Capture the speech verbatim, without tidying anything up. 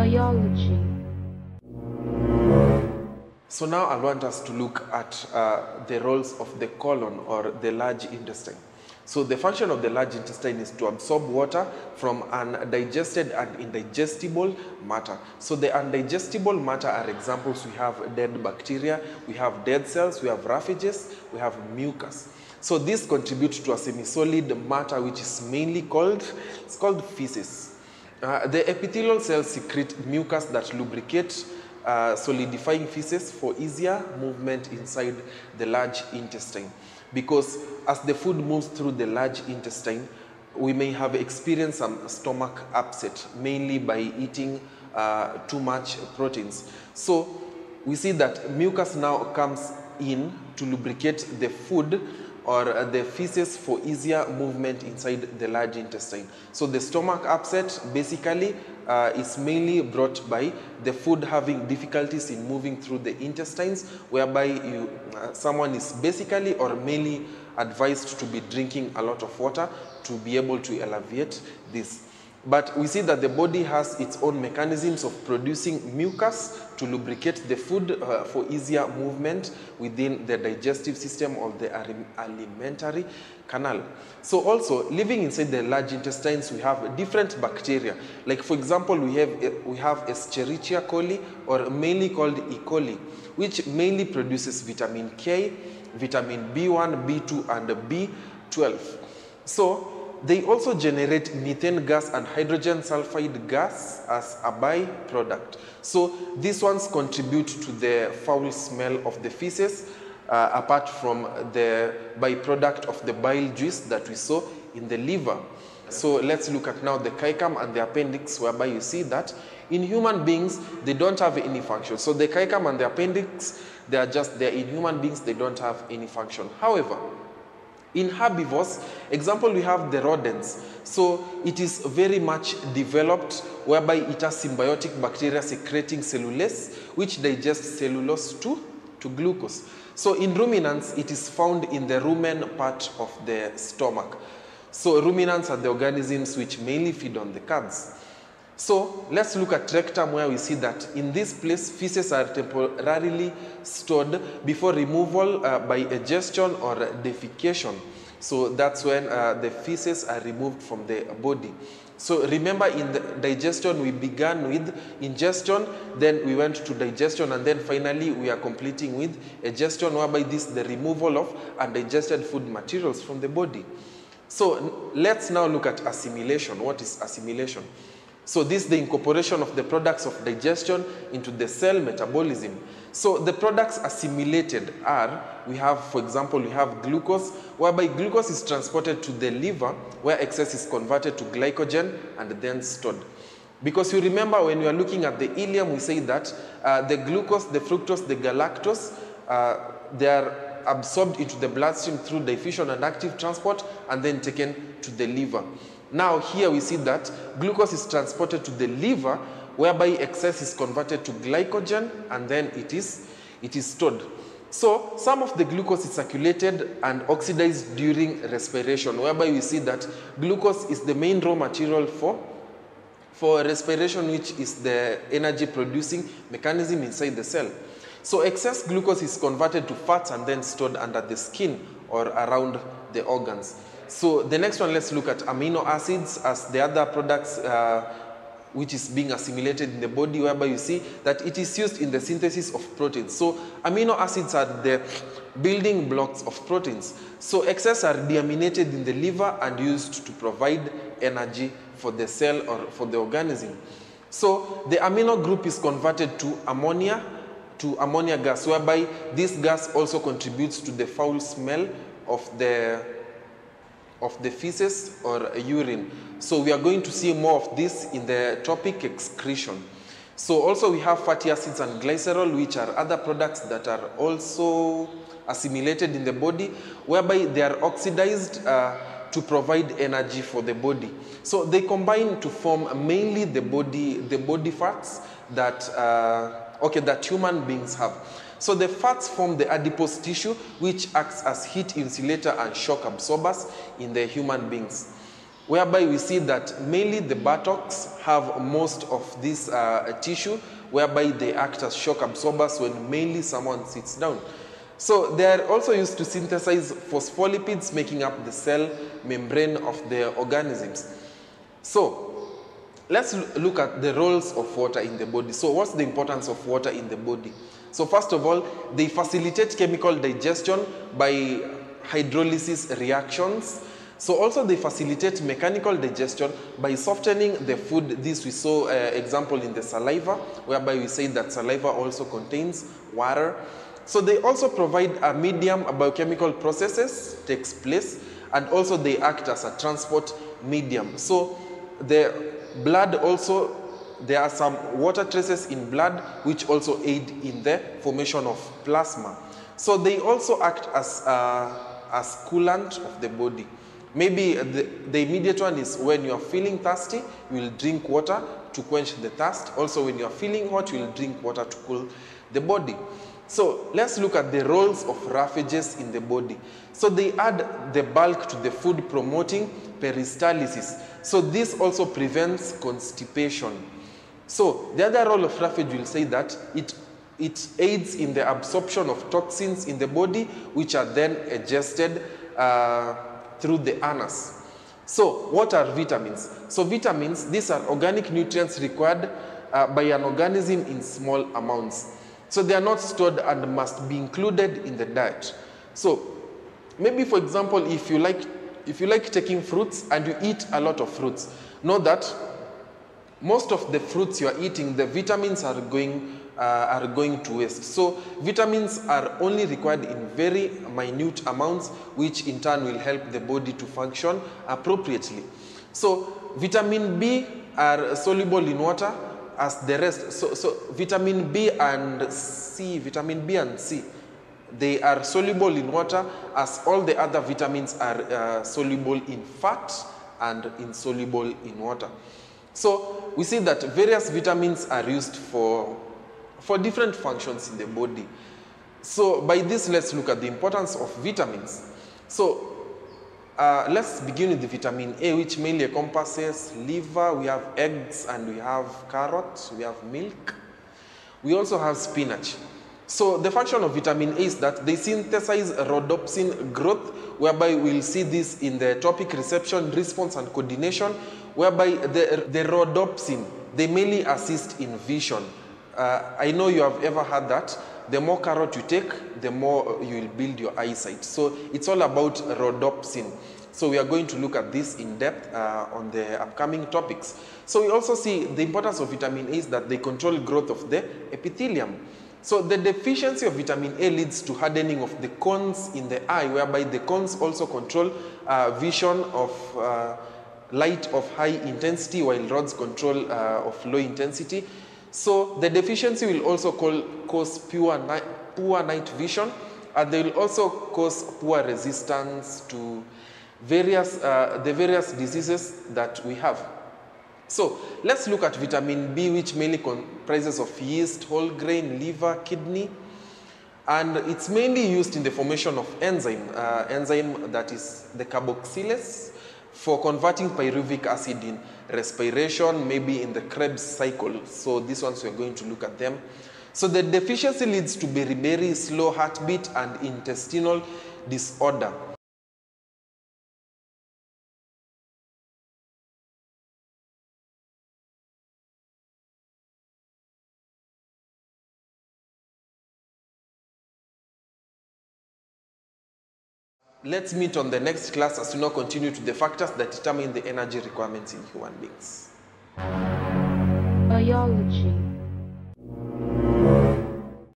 Biology. So now I want us to look at uh, the roles of the colon or the large intestine. So the function of the large intestine is to absorb water from undigested and indigestible matter. So the undigestible matter are examples. We have dead bacteria, we have dead cells, we have raffages, we have mucus. So this contributes to a semi-solid matter which is mainly called, it's called feces. Uh, the epithelial cells secrete mucus that lubricate uh, solidifying feces for easier movement inside the large intestine. Because as the food moves through the large intestine, we may have experienced some stomach upset, mainly by eating uh, too much proteins. So we see that mucus now comes in to lubricate the food or the feces for easier movement inside the large intestine. So the stomach upset basically uh, is mainly brought by the food having difficulties in moving through the intestines, whereby you, uh, someone is basically or mainly advised to be drinking a lot of water to be able to alleviate this. But we see that the body has its own mechanisms of producing mucus to lubricate the food uh, for easier movement within the digestive system or the alimentary canal. So also, living inside the large intestines, we have different bacteria. Like for example, we have, we have Escherichia coli, or mainly called E. coli, which mainly produces vitamin K, vitamin B one, B two, and B twelve. So they also generate methane gas and hydrogen sulfide gas as a byproduct. So these ones contribute to the foul smell of the feces, uh, apart from the byproduct of the bile juice that we saw in the liver. So let's look at now the caecum and the appendix, whereby you see that in human beings, they don't have any function. So the caecum and the appendix, they are just there. In human beings, they don't have any function. However, in herbivores, example, we have the rodents. So it is very much developed, whereby it has symbiotic bacteria secreting cellulase, which digests cellulose to, to glucose. So in ruminants, it is found in the rumen part of the stomach. So ruminants are the organisms which mainly feed on the curds. So let's look at rectum, where we see that in this place, feces are temporarily stored before removal uh, by egestion or defecation. So that's when uh, the feces are removed from the body. So remember, in the digestion, we began with ingestion, then we went to digestion, and then finally we are completing with egestion, whereby this is the removal of undigested food materials from the body. So let's now look at assimilation. What is assimilation? So this is the incorporation of the products of digestion into the cell metabolism. So the products assimilated are, we have, for example, we have glucose, whereby glucose is transported to the liver, where excess is converted to glycogen and then stored. Because you remember, when we are looking at the ileum, we say that uh, the glucose, the fructose, the galactose, uh, they are absorbed into the bloodstream through diffusion and active transport and then taken to the liver. Now here we see that glucose is transported to the liver, whereby excess is converted to glycogen and then it is, it is stored. So some of the glucose is circulated and oxidized during respiration, whereby we see that glucose is the main raw material for, for respiration, which is the energy producing mechanism inside the cell. So excess glucose is converted to fats and then stored under the skin or around the organs. So the next one, let's look at amino acids as the other products uh, which is being assimilated in the body, whereby you see that it is used in the synthesis of proteins. So amino acids are the building blocks of proteins. So excess are deaminated in the liver and used to provide energy for the cell or for the organism. So the amino group is converted to ammonia, to ammonia gas, whereby this gas also contributes to the foul smell of the of the feces or urine. So we are going to see more of this in the topic excretion. So also we have fatty acids and glycerol, which are other products that are also assimilated in the body, whereby they are oxidized uh, to provide energy for the body. So they combine to form mainly the body, the body fats that, uh, okay, that human beings have. So the fats form the adipose tissue, which acts as heat insulator and shock absorbers in the human beings. whereby we see that mainly the buttocks have most of this uh, tissue, whereby they act as shock absorbers when mainly someone sits down. So they are also used to synthesize phospholipids, making up the cell membrane of the organisms. So let's look at the roles of water in the body. So what's the importance of water in the body? So first of all, they facilitate chemical digestion by hydrolysis reactions. So also they facilitate mechanical digestion by softening the food. This we saw uh, example in the saliva, whereby we say that saliva also contains water. So they also provide a medium biochemical processes takes place, and also they act as a transport medium. So the blood also, there are some water traces in blood which also aid in the formation of plasma. So they also act as uh, as coolant of the body. Maybe the, the immediate one is when you are feeling thirsty, you will drink water to quench the thirst. Also when you are feeling hot, you will drink water to cool the body. So let's look at the roles of roughages in the body. So they add the bulk to the food, promoting peristalsis. So this also prevents constipation. So the other role of roughage will say that it, it aids in the absorption of toxins in the body, which are then digested uh, through the anus. So what are vitamins? So vitamins, these are organic nutrients required uh, by an organism in small amounts. So they are not stored and must be included in the diet. So maybe, for example, if you like, if you like taking fruits and you eat a lot of fruits, know that most of the fruits you are eating, the vitamins are going uh, are going to waste. So vitamins are only required in very minute amounts, which in turn will help the body to function appropriately. So vitamin B are soluble in water as the rest. So, so vitamin B and C, vitamin B and C, they are soluble in water as all the other vitamins are uh, soluble in fat and insoluble in water. So we see that various vitamins are used for, for different functions in the body. So by this, let's look at the importance of vitamins. So uh, let's begin with the vitamin A, which mainly encompasses liver. We have eggs and we have carrots, we have milk. We also have spinach. So the function of vitamin A is that they synthesize rhodopsin growth, whereby we'll see this in the topic reception, response, and coordination, whereby the, the rhodopsin, they mainly assist in vision. Uh, I know you have ever heard that. The more carrot you take, the more you will build your eyesight. So it's all about rhodopsin. So we are going to look at this in depth uh, on the upcoming topics. So we also see the importance of vitamin A is that they control growth of the epithelium. So the deficiency of vitamin A leads to hardening of the cones in the eye, whereby the cones also control uh, vision of uh, light of high intensity, while rods control uh, of low intensity. So the deficiency will also call, cause poor night, poor night vision, and they will also cause poor resistance to various, uh, the various diseases that we have. So let's look at vitamin B, which mainly comprises of yeast, whole grain, liver, kidney, and it's mainly used in the formation of enzyme, uh, enzyme that is the carboxylase, for converting pyruvic acid in respiration, maybe in the Krebs cycle. So these ones we're going to look at them. So the deficiency leads to beriberi, slow heartbeat, and intestinal disorder. Let's meet on the next class as we now continue to the factors that determine the energy requirements in human beings. Biology.